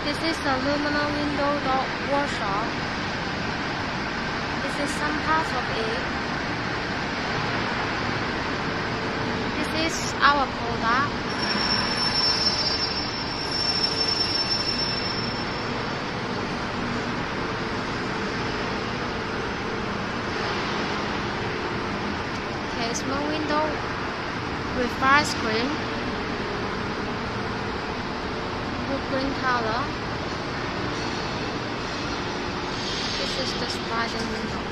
This is aluminum window door workshop. This is some parts of it. This is our product. Okay, small window with fire screen. Green color. This is the sliding window.